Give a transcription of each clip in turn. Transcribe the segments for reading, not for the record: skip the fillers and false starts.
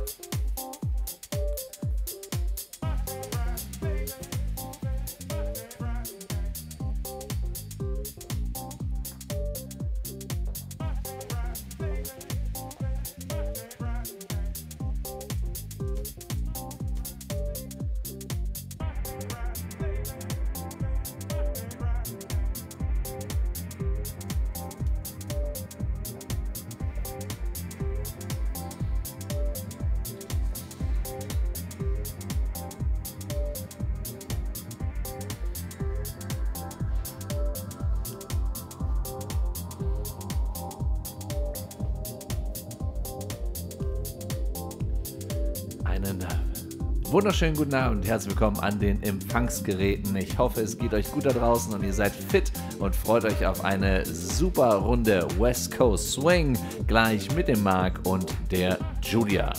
Einen wunderschönen guten Abend und herzlich willkommen an den Empfangsgeräten. Ich hoffe, es geht euch gut da draußen und ihr seid fit und freut euch auf eine super Runde West Coast Swing gleich mit dem Marc und der Julia.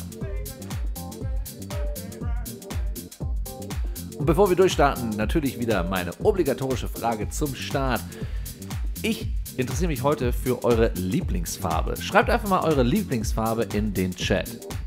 Und bevor wir durchstarten, natürlich wieder meine obligatorische Frage zum Start. Ich interessiere mich heute für eure Lieblingsfarbe. Schreibt einfach mal eure Lieblingsfarbe in den Chat.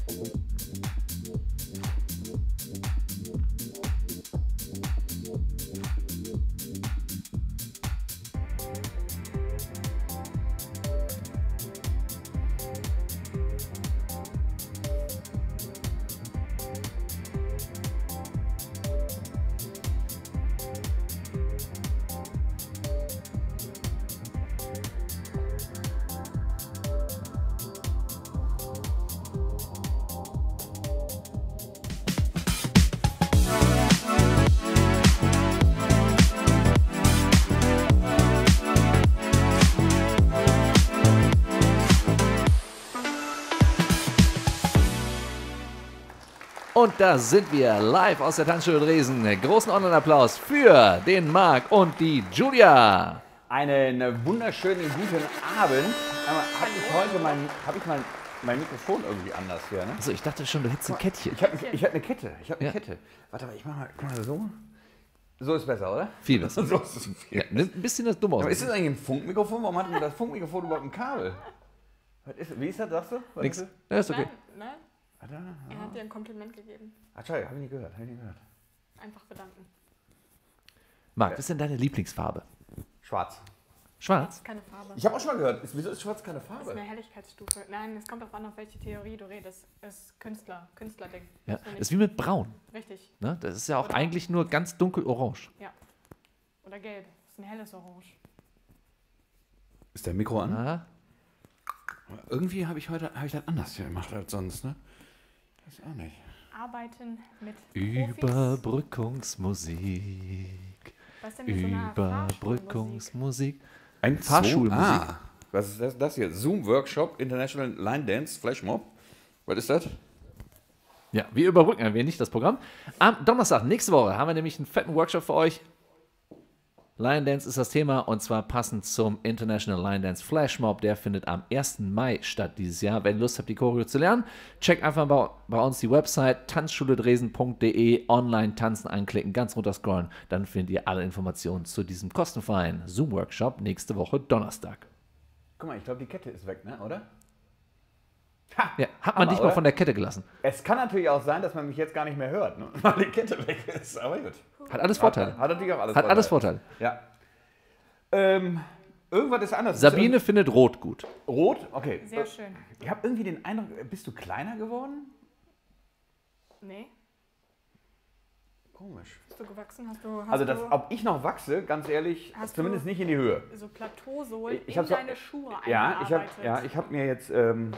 Und da sind wir live aus der Tanzschule Dresden. Großen Online-Applaus für den Marc und die Julia. Einen wunderschönen guten Abend. Habe ich mein Mikrofon irgendwie anders hier, ne? Also ich dachte schon, du hättest ein Kettchen. Ich hab eine Kette. Warte mal, ich mach mal so. So ist besser, oder? Viel besser. So ist es viel. Ja, ein bisschen das dumm aus. Aber ist das eigentlich ein Funkmikrofon? Warum hat denn das Funkmikrofon überhaupt ein Kabel? Wie ist das, sagst du? Nix. Ja, ist okay. Nein. Er hat dir ein Kompliment gegeben. Entschuldigung, habe ich nicht gehört. Einfach bedanken. Marc, was ist denn deine Lieblingsfarbe? Schwarz. Schwarz? Das ist keine Farbe. Ich habe auch schon mal gehört, wieso ist schwarz keine Das Farbe? ist eine Helligkeitsstufe. Nein, es kommt darauf an, auf welche Theorie du redest. Es ist Künstlerding. Ja, das ist wie mit Braun. Richtig. Ne? Das ist ja auch Oder- eigentlich nur ganz dunkel orange. Ja. Oder gelb. Das ist ein helles Orange. Ist der Mikro an? Ah, Irgendwie habe ich das anders hier gemacht als sonst, ne? Das auch nicht. Arbeiten mit Profis. Überbrückungsmusik. Was ist denn mit so einer Fahrschulmusik? Überbrückungsmusik. Ein Fahrschulmusik. Was ist das hier? Zoom Workshop International Line Dance Flashmob. Was ist das? Ja, wir überbrücken ein wenig das Programm. Am Donnerstag, nächste Woche, haben wir nämlich einen fetten Workshop für euch. Lion Dance ist das Thema und zwar passend zum International Lion Dance Flashmob. Der findet am 1. Mai statt dieses Jahr. Wenn ihr Lust habt, die Choreo zu lernen, checkt einfach bei uns die Website tanzschuledresden.de, online tanzen anklicken, ganz runter scrollen. Dann findet ihr alle Informationen zu diesem kostenfreien Zoom-Workshop nächste Woche Donnerstag. Guck mal, ich glaube, die Kette ist weg, ne? Oder? Ja, hat man dich mal von der Kette gelassen. Es kann natürlich auch sein, dass man mich jetzt gar nicht mehr hört, ne? Weil die Kette weg ist. Aber gut. Hat alles Vorteile. Hat natürlich auch alles Hat alles Vorteile. Ja. Irgendwas ist anders. Sabine findet Rot gut. Rot? Okay. Sehr schön. Ich habe irgendwie den Eindruck, bist du kleiner geworden? Nee. Komisch. Bist du gewachsen? Hast Also, du ob ich noch wachse, ganz ehrlich, Hast zumindest du- nicht in die Höhe. so Plateausohlen Ich in hab so- deine Schuhe Ja, eingearbeitet? ich habe mir jetzt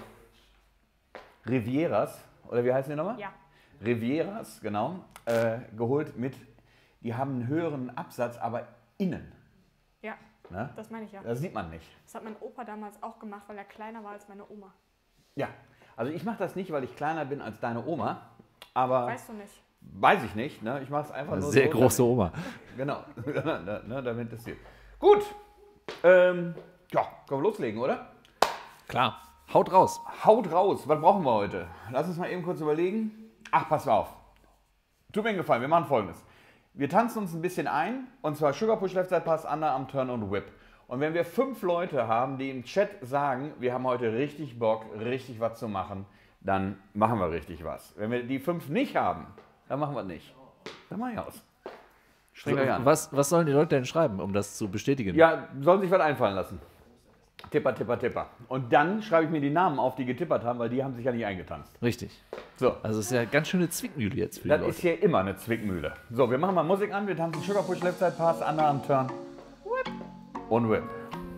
Rivieras, oder wie heißen die nochmal? Ja. Rivieras, genau, geholt mit, die haben einen höheren Absatz, aber innen. Ja, Ne? das meine ich ja. Das sieht man nicht. Das hat mein Opa damals auch gemacht, weil er kleiner war als meine Oma. Ja, also ich mache das nicht, weil ich kleiner bin als deine Oma, aber Weißt du nicht. weiß ich nicht. Ne? Ich mache es einfach Eine nur sehr so, große Oma. Genau, ne, damit das hier. Gut, ja, können wir loslegen, oder? Klar. Haut raus. Haut raus, was brauchen wir heute? Lass uns mal eben kurz überlegen. Ach, pass auf. Tut mir einen Gefallen, wir machen Folgendes. Wir tanzen uns ein bisschen ein, und zwar Sugar Push Left Side Pass, Underarm Turn und Whip. Und wenn wir 5 Leute haben, die im Chat sagen, wir haben heute richtig Bock, richtig was zu machen, dann machen wir richtig was. Wenn wir die 5 nicht haben, dann machen wir es nicht. Dann mach ich aus. Strengt euch an. Was sollen die Leute denn schreiben, um das zu bestätigen? Ja, sollen sich was einfallen lassen. Tipper, Tipper, Tipper. Und dann schreibe ich mir die Namen auf, die getippert haben, weil die haben sich ja nicht eingetanzt. Richtig. So. Also es ist ja eine ganz schöne Zwickmühle jetzt für die Das Leute. ist hier immer eine Zwickmühle. So, wir machen mal Musik an. Wir tanzen Sugar Push, Left Side Pass, Underarm Turn. Whip. Und Whip.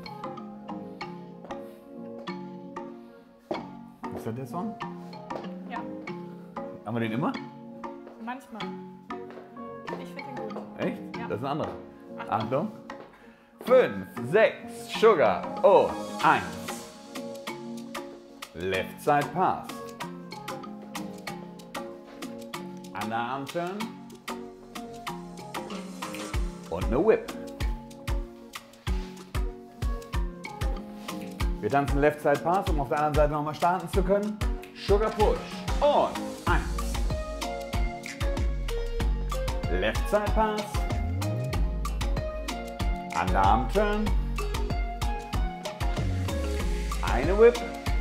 Ist das der Song? Ja, Haben wir den immer? manchmal. Ich finde den gut. Echt? Ja. Das ist ein anderer. Achtung. 5, 6, Sugar und 1. Left Side Pass. Underarm Turn. Und eine Whip. Wir tanzen Left Side Pass, um auf der anderen Seite nochmal starten zu können. Sugar Push. Und 1. Left Side Pass. Underarm Turn. Eine Whip.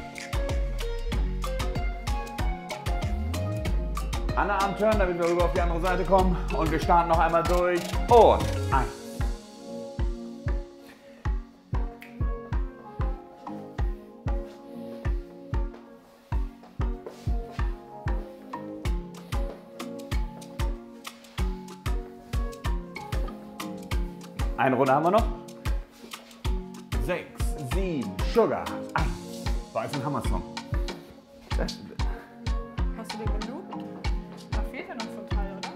Underarm Turn, damit wir rüber auf die andere Seite kommen. Und wir starten noch einmal durch. Und 1. Eine Runde haben wir noch. 6, 7, Sugar, 1. War jetzt ein Hammer-Song. Hast du den genug? Da fehlt ja noch so ein Teil, oder?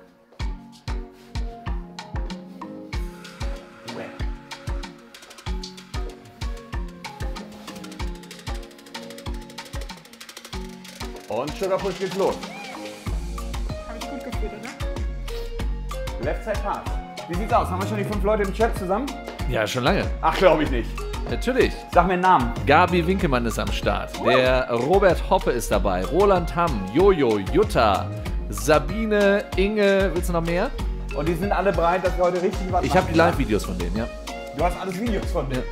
Und Sugar Push geht's los. Habe ich gut gefühlt, oder? Left Side Pass. Wie sieht's aus? Haben wir schon die 5 Leute im Chat zusammen? Ja, schon lange. Ach, glaube ich nicht. Natürlich. Sag mir einen Namen. Gabi Winkelmann ist am Start. Der Robert Hoppe ist dabei. Roland Hamm, Jojo, Jutta, Sabine, Inge. Willst du noch mehr? Und die sind alle bereit, dass wir heute richtig was Ich habe machen. die Live-Videos von denen, ja. Du hast alles Videos von denen.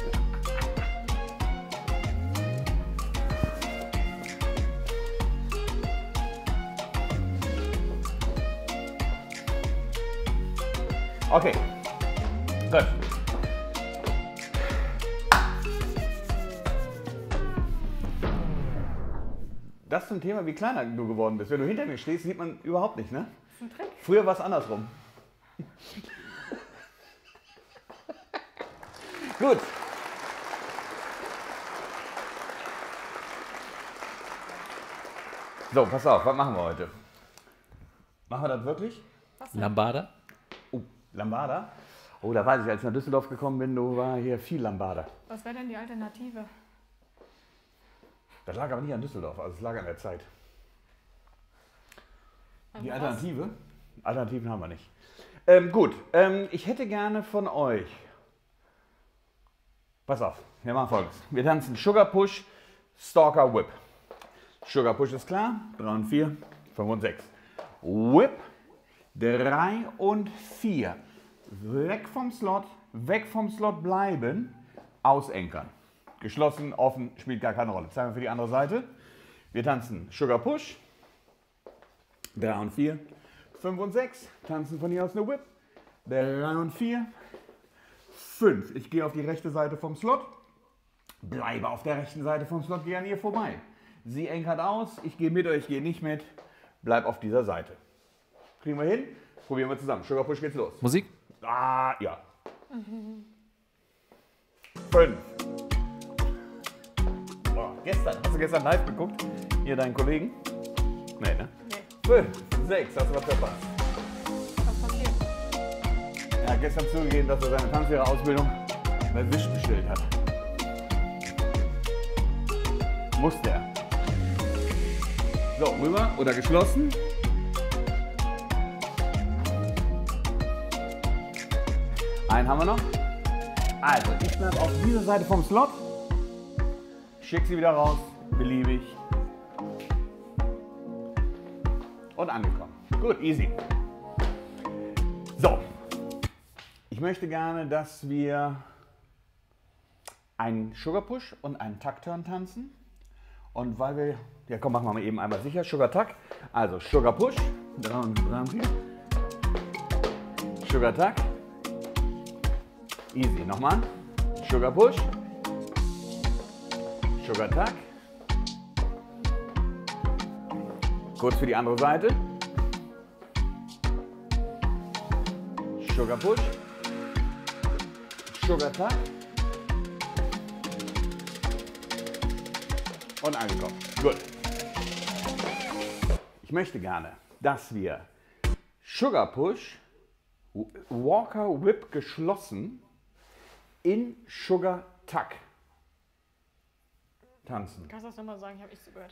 Okay. Gut. Das zum Thema, wie kleiner du geworden bist. Wenn du hinter mir stehst, sieht man überhaupt nicht, ne? Das ist ein Trick. Früher war es andersrum. Gut. So, pass auf, was machen wir heute? Machen wir das wirklich? Lambada? Oh, Lambada? Oh, da weiß ich, als ich nach Düsseldorf gekommen bin, war hier viel Lambada. Was wäre denn die Alternative? Das lag aber nicht an Düsseldorf, also es lag an der Zeit. Die Was? Alternative? Alternativen haben wir nicht. Gut, ich hätte gerne von euch. Pass auf, wir machen Folgendes. Wir tanzen Sugar Push, Stalker Whip. Sugar Push ist klar. 3 und 4, 5 und 6. Whip, 3 und 4. Weg vom Slot bleiben, ausenkern. Geschlossen, offen, spielt gar keine Rolle. Zeigen wir für die andere Seite. Wir tanzen Sugar Push, 3 und 4, 5 und 6. Tanzen von hier aus eine Whip, 3 und 4, 5. Ich gehe auf die rechte Seite vom Slot, bleibe auf der rechten Seite vom Slot, gehe an ihr vorbei. Sie enkert aus, ich gehe mit oder ich gehe nicht mit, bleib auf dieser Seite. Kriegen wir hin? Probieren wir zusammen. Sugar Push, geht's los. Musik? Ah, ja. 5. Hast du gestern live geguckt? Hier deinen Kollegen? Nee, ne? Nee. 5, 6, hast du was verpasst? Was passiert? Er hat gestern zugegeben, dass er seine Tanzlehrerausbildung bei Wish bestellt hat. Musste er. So, rüber oder geschlossen. Einen haben wir noch. Also, ich bleibe auf dieser Seite vom Slot. Schick sie wieder raus, beliebig. Und angekommen. Gut, easy. So. Ich möchte gerne, dass wir einen Sugar Push und einen Tuck Turn tanzen. Und weil wir, ja komm, machen wir mal eben einmal sicher, Sugar Tuck. Also Sugar Push, 3 und 4. Sugar Tuck. Easy, nochmal. Sugar Push. Sugar Tuck. Kurz für die andere Seite. Sugar Push. Sugar Tuck. Und angekommen. Gut. Ich möchte gerne, dass wir Sugar Push, Walker Whip geschlossen in Sugar Tuck tanzen. Kannst du das nochmal sagen? Ich habe nichts zugehört.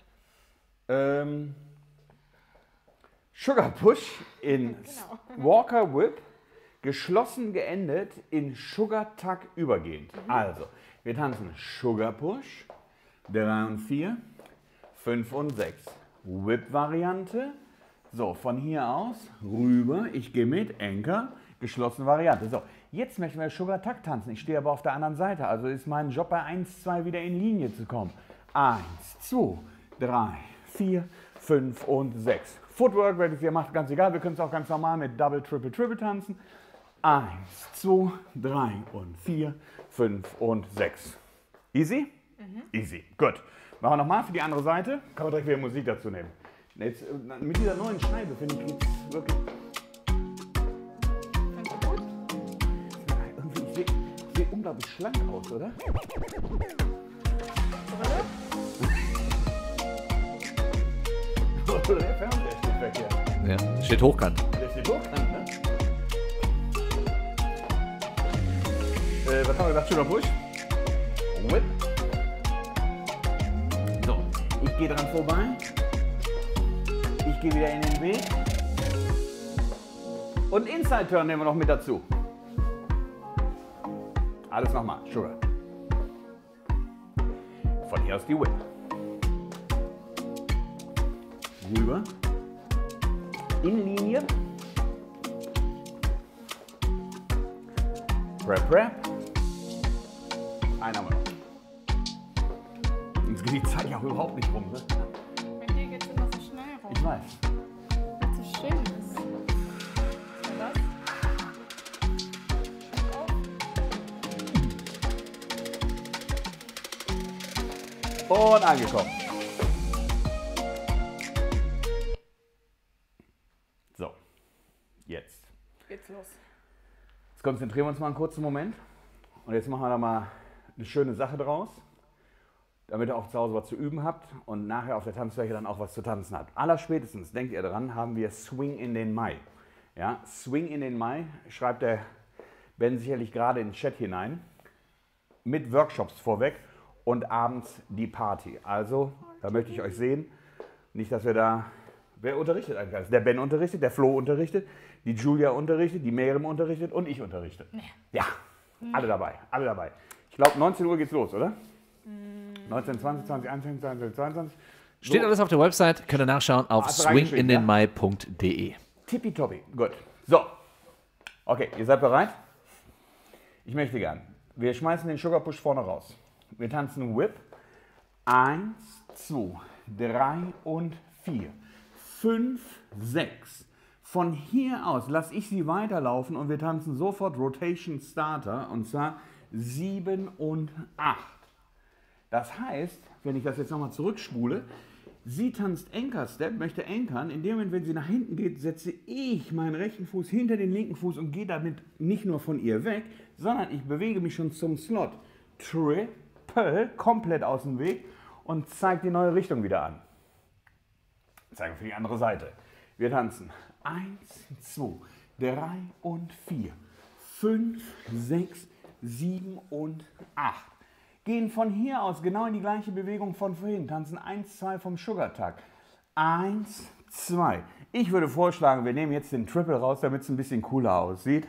Sugar Push in Genau. Walker Whip, geschlossen geendet in Sugar Tuck übergehend. Also, wir tanzen Sugar Push, 3 und 4, 5 und 6. Whip-Variante. So, von hier aus rüber. Ich gehe mit, Anchor, geschlossene Variante. So, jetzt möchten wir Sugar Tuck tanzen. Ich stehe aber auf der anderen Seite. Also ist mein Job bei 1, 2 wieder in Linie zu kommen. 1, 2, 3, 4, 5 und 6. Footwork, wenn es ihr macht, ganz egal. Wir können es auch ganz normal mit Double, Triple, Triple tanzen. 1, 2, 3 und 4, 5 und 6. Easy? Easy. Gut. Machen wir nochmal für die andere Seite. Kann man direkt wieder Musik dazu nehmen. Jetzt, mit dieser neuen Scheibe finde ich jetzt wirklich. Findest du gut? Irgendwie, ich sehe unglaublich schlank aus, oder? Brille? Der Fernseher steht weg hier. Ja, steht hochkant. Der steht hochkant, ne? Was haben wir gesagt? Sugar Push. Whip. So, ich gehe dran vorbei. Ich gehe wieder in den Weg. Und Inside Turn nehmen wir noch mit dazu. Alles nochmal. Sugar. Von hier aus die Whip. Rüber. In Linie. Prep, Prep. Einer mal. Jetzt geht die Zeit ja auch überhaupt nicht rum. Ne? Bei dir geht es immer so schnell rum. Ich weiß. Weil es so schön ist. Was war das? Auf. Und angekommen. So, jetzt. Geht's los. Jetzt konzentrieren wir uns mal einen kurzen Moment. Und jetzt machen wir da mal eine schöne Sache draus, damit ihr auch zu Hause was zu üben habt und nachher auf der Tanzfläche dann auch was zu tanzen habt. Allerspätestens, denkt ihr dran, haben wir Swing in den Mai. Ja, Swing in den Mai schreibt der Ben sicherlich gerade in den Chat hinein, mit Workshops vorweg und abends die Party. Also, da möchte ich euch sehen. Nicht, dass wir da... Wer unterrichtet eigentlich? Der Ben unterrichtet, der Flo unterrichtet, die Julia unterrichtet, die Miriam unterrichtet und ich unterrichte. Nee. Ja, alle dabei, alle dabei. Ich glaube, 19 Uhr geht's los, oder? 19, 20, 20, 21, 22, 22. Steht alles auf der Website, könnt ihr nachschauen auf Hast du reingeschrieben, swingindenmai.de. Tippitoppi, gut. So, okay, ihr seid bereit? Ich möchte gern. Wir schmeißen den Sugar Push vorne raus. Wir tanzen Whip. 1, 2, 3 und 4, 5, 6. Von hier aus lasse ich sie weiterlaufen und wir tanzen sofort Rotation Starter und zwar 7 und 8. Das heißt, wenn ich das jetzt nochmal zurückspule, sie tanzt Anchor Step, möchte ankern. In dem Moment, wenn sie nach hinten geht, setze ich meinen rechten Fuß hinter den linken Fuß und gehe damit nicht nur von ihr weg, sondern ich bewege mich schon zum Slot. Triple, komplett aus dem Weg und zeige die neue Richtung wieder an. Zeigen für die andere Seite. Wir tanzen 1, 2, 3 und 4, 5, 6, 7 und 8. Gehen von hier aus genau in die gleiche Bewegung von vorhin. Tanzen 1, 2 vom Sugar Tuck. 1, 2. Ich würde vorschlagen, wir nehmen jetzt den Triple raus, damit es ein bisschen cooler aussieht.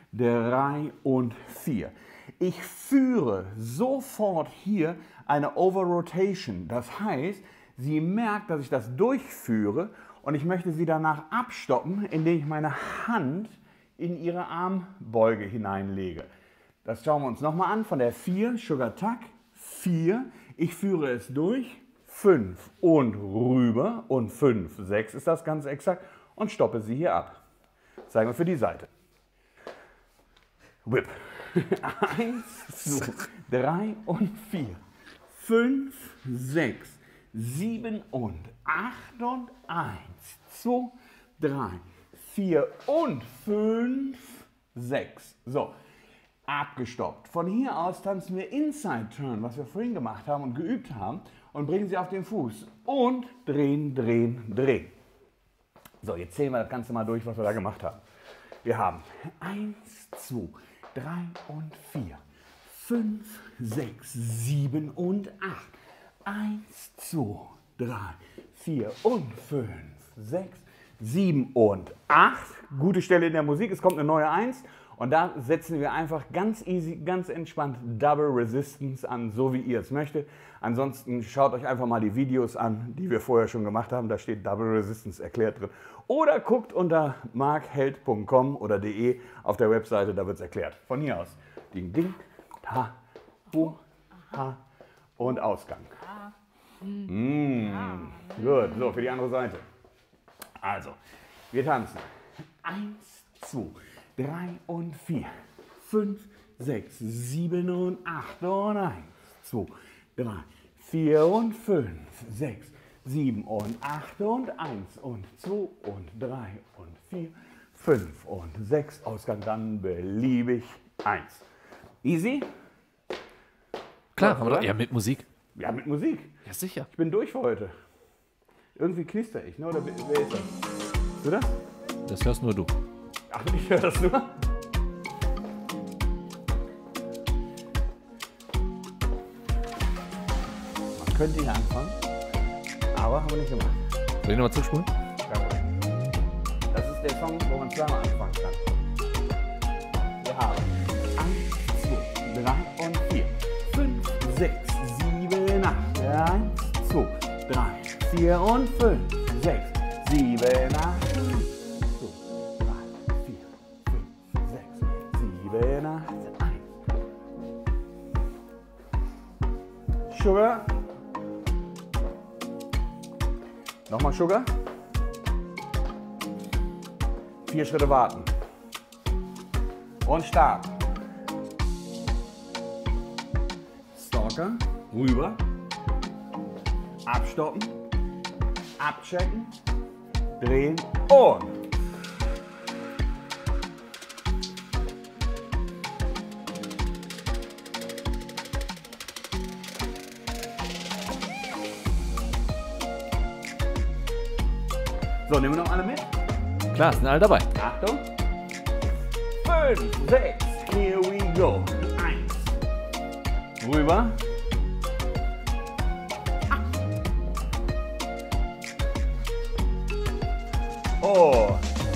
3 und 4. Ich führe sofort hier eine Over-Rotation. Das heißt, sie merkt, dass ich das durchführe und ich möchte sie danach abstoppen, indem ich meine Hand in ihre Armbeuge hineinlege. Das schauen wir uns nochmal an. Von der 4, Sugar Tuck, 4. Ich führe es durch, 5 und rüber und 5, 6 ist das ganz exakt und stoppe sie hier ab. Zeigen wir für die Seite. Whip. 1, 2, 3 und 4, 5, 6, 7 und 8 und 1, 2, 3, 4 und 5, 6. So, abgestoppt. Von hier aus tanzen wir Inside Turn, was wir vorhin gemacht haben und geübt haben, und bringen sie auf den Fuß und drehen, drehen, drehen. So, jetzt zählen wir das Ganze mal durch, was wir da gemacht haben. Wir haben 1, 2, 3 und 4, 5, 6, 7 und 8. 1, 2, 3, 4 und 5, 6, 7 und 8. Gute Stelle in der Musik, es kommt eine neue 1. Und da setzen wir einfach ganz easy, ganz entspannt Double Resistance an, so wie ihr es möchtet. Ansonsten schaut euch einfach mal die Videos an, die wir vorher schon gemacht haben. Da steht Double Resistance erklärt drin. Oder guckt unter markheld.com oder de auf der Webseite, da wird es erklärt. Von hier aus. Ding, ding, ta, hu, ha und Ausgang. Gut, so für die andere Seite. Also, wir tanzen. 1, 2, 3 und 4, 5, 6, 7 und 8 und 1, 2, 3, 4 und 5, 6, 7 und 8 und 1 und 2 und 3 und 4, 5 und 6. Ausgang dann beliebig 1. Easy? Klar, haben wir doch. Ja, mit Musik. Ja, mit Musik. Ja, sicher. Ich bin durch für heute. Irgendwie knister ich, ne? Oder wer ist das? Du das? Das hörst nur du. Ach, ich höre das nur. Man könnte hier anfangen, aber haben wir nicht gemacht. Soll ich nochmal zuspulen? Das ist der Song, wo man zweimal anfangen kann. Wir haben 1, 2, 3 und 4, 5, 6, 7, 8. 1, 2, 3, 4 und 5, 6, 7, 8. 7, 8, 1. Sugar. Nochmal Sugar. 4 Schritte warten. Und starten. Stalker. Rüber. Abstoppen. Abchecken. Drehen. Und. So, nehmen wir noch alle mit? Klar, sind alle dabei. Achtung. 5, 6, here we go. 1. Rüber. Oh.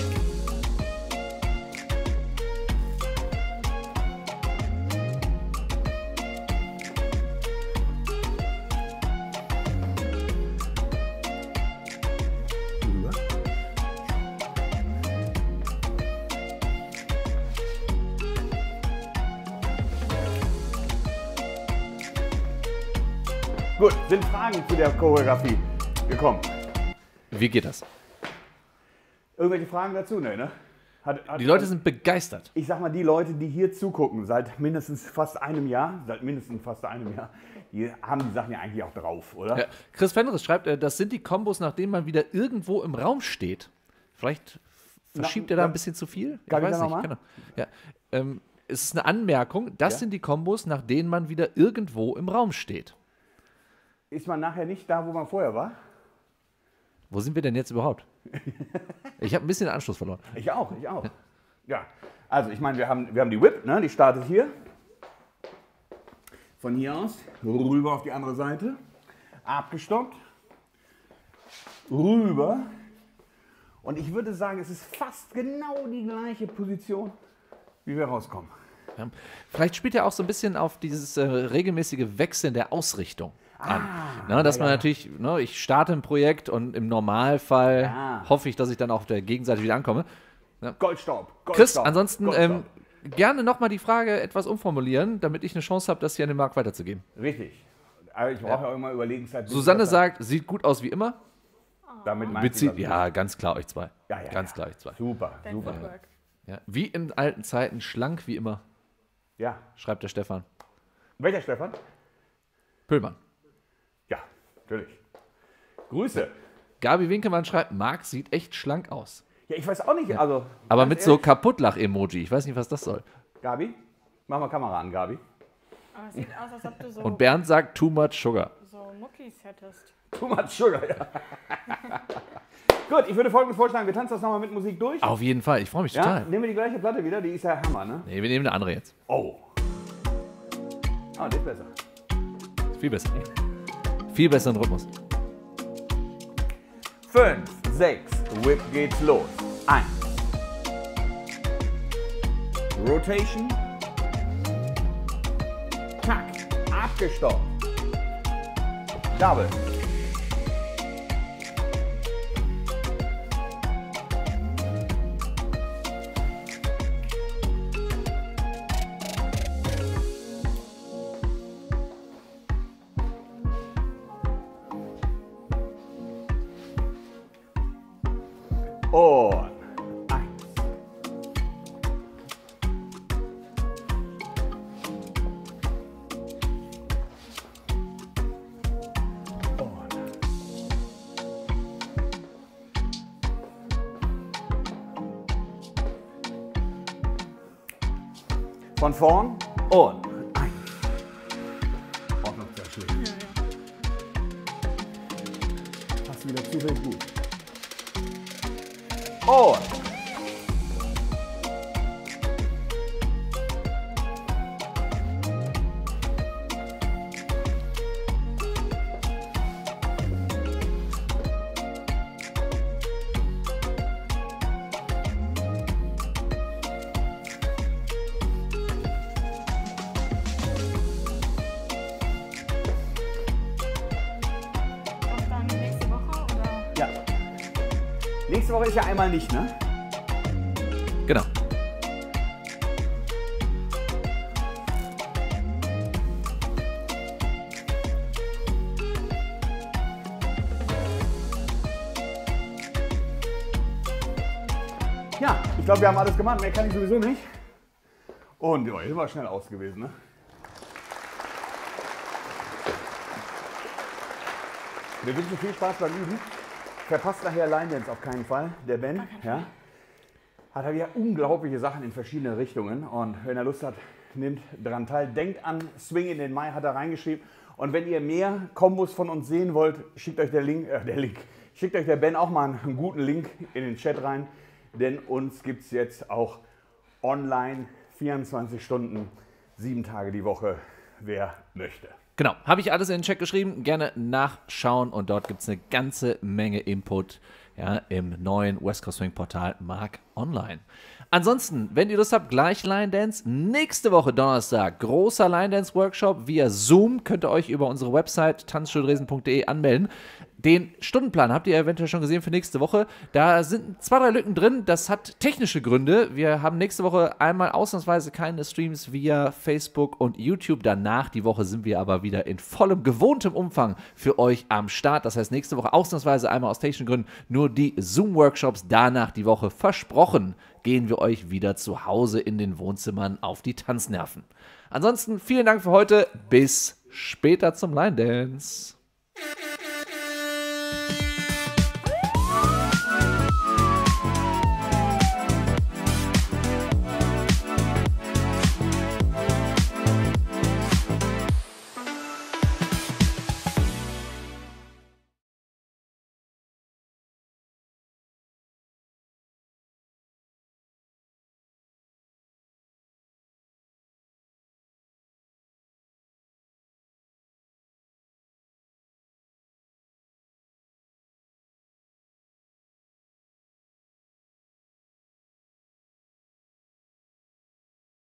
Gut, sind Fragen zu der Choreografie gekommen? Wie geht das? Irgendwelche Fragen dazu? Nee, ne? Die Leute sind begeistert. Ich sag mal, die Leute, die hier zugucken, seit mindestens fast einem Jahr, die haben die Sachen ja eigentlich auch drauf, oder? Ja. Chris Fenris schreibt, das sind die Kombos, nachdem man wieder irgendwo im Raum steht. Vielleicht verschiebt er da ein bisschen zu viel? Kann ich das noch mal? Genau. Ja. Es ist eine Anmerkung, das sind die Kombos, nach denen man wieder irgendwo im Raum steht. Ist man nachher nicht da, wo man vorher war? Wo sind wir denn jetzt überhaupt? Ich habe ein bisschen den Anschluss verloren. Ich auch. Ja, also ich meine, wir haben die Whip, ne? Die startet hier. Von hier aus rüber auf die andere Seite. Abgestoppt. Rüber. Und ich würde sagen, es ist fast genau die gleiche Position, wie wir rauskommen. Ja. Vielleicht spielt er auch so ein bisschen auf dieses regelmäßige Wechseln der Ausrichtung an. Dass man natürlich, ich starte ein Projekt und im Normalfall hoffe ich, dass ich dann auch auf der Gegenseite wieder ankomme. Ja. Goldstaub. Chris, ansonsten gerne nochmal die Frage etwas umformulieren, damit ich eine Chance habe, das hier an den Markt weiterzugeben. Richtig. Aber ich brauche ja auch immer Überlegenszeit. Susanne sagt, sieht gut aus wie immer. damit meinst du, Ja, ganz klar euch zwei. Ja, ganz klar euch zwei. Super, Dein super. Footwork. Ja. Wie in alten Zeiten, schlank wie immer, Ja. schreibt der Stefan. Welcher Stefan? Pöllmann. Ja, natürlich. Grüße. Gabi Winkelmann schreibt, Marc sieht echt schlank aus. Ja, ich weiß auch nicht, also. Aber ganz mit so ehrlich, Kaputtlach-Emoji. Ich weiß nicht, was das soll. Gabi, mach mal Kamera an, Gabi. Aber es sieht aus, als ob du so, Und Bernd sagt, too much sugar. so Muckis hättest. Too much sugar, ja. Gut, ich würde Folgendes vorschlagen, wir tanzen das nochmal mit Musik durch. Auf jeden Fall, ich freue mich Ja, total. nehmen wir die gleiche Platte wieder, die ist ja Hammer, ne? Nee, wir nehmen eine andere jetzt. Oh. Ah, die ist besser. Viel besser. Viel besseren Rhythmus. 5, 6, Whip geht's los. 1. Rotation. Tack. Abgestoppt. Double. Und 1. Von vorn und 1. Auch noch sehr schön. Passt wieder zufällig gut. Und Was dann nächste Woche oder? ja. Nächste Woche ist ja einmal nicht, ne? Genau. Ja, ich glaube, wir haben alles gemacht. Mehr kann ich sowieso nicht. Und ja, hier war schnell aus gewesen, ne? Wir wünschen viel Spaß beim Üben. Verpasst nachher Line Dance auf keinen Fall. Der Ben, ja, hat ja unglaubliche Sachen in verschiedene Richtungen. Und wenn er Lust hat, nimmt dran teil. Denkt an Swing in den Mai, hat er reingeschrieben. Und wenn ihr mehr Kombos von uns sehen wollt, schickt euch schickt euch der Ben auch mal einen guten Link in den Chat rein. Denn uns gibt es jetzt auch online 24 Stunden, 7 Tage die Woche, wer möchte. Genau, habe ich alles in den Chat geschrieben. Gerne nachschauen und dort gibt es eine ganze Menge Input, ja, im neuen West Coast Swing Portal Marc Online. Ansonsten, wenn ihr Lust habt, gleich Line Dance. Nächste Woche Donnerstag, großer Line Dance Workshop via Zoom. Könnt ihr euch über unsere Website tanzstudiodresden.de anmelden. Den Stundenplan habt ihr eventuell schon gesehen für nächste Woche. Da sind 2, 3 Lücken drin. Das hat technische Gründe. Wir haben nächste Woche einmal ausnahmsweise keine Streams via Facebook und YouTube. Danach die Woche sind wir aber wieder in vollem, gewohntem Umfang für euch am Start. Das heißt, nächste Woche ausnahmsweise einmal aus technischen Gründen nur die Zoom-Workshops. Danach die Woche versprochen gehen wir euch wieder zu Hause in den Wohnzimmern auf die Tanznerven. Ansonsten vielen Dank für heute. Bis später zum Line Dance.